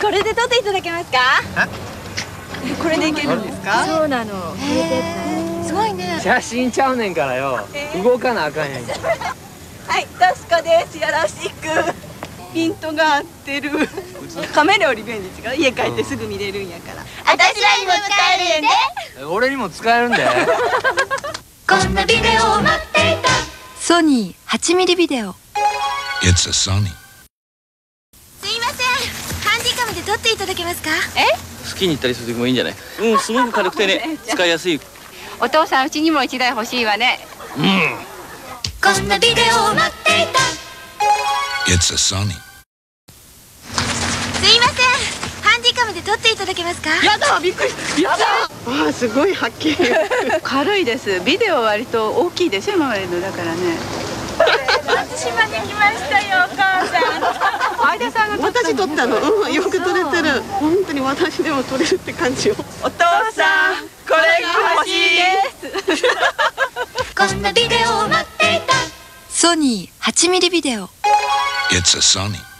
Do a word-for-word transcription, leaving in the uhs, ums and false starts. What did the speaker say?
これで撮っていただけますか？これでいけるんですか？そうなの。すごいね。 写真ちゃうねんからよ。動かなあかんやん。 はい、タスカです。よろしく。ピントが合ってる。カメラより便利違う。家帰ってすぐ見れるんやから。私らにも使えるんで。 俺にも使えるんで。 こんなビデオを待っていた。 ソニーはちミリビデオ。 It's a Sony。 すいません。ハンディカムで撮っていただけますか？ え？好きに行ったりする時もいいんじゃない？うん、すごく軽くてね、使いやすい。 お父さん、うちにも一台欲しいわね。 うん。 こんなビデオを待っていた。 It's a Sony。 すいません。ハンディカムで撮っていただけますか？ やだ、びっくり。やだ。ああ、すごいはっきり。軽いです。ビデオは割と大きいでしょ、今までのだからね。 松島に来ましたよ、お母さん。 相田さんが私撮ったの。うん、よく撮れてる。本当に私でも撮れるって感じよ。 お父さん、これが欲しいです。こんなビデオを待っていた。 ソニーはちミリビデオ。 It's a Sony。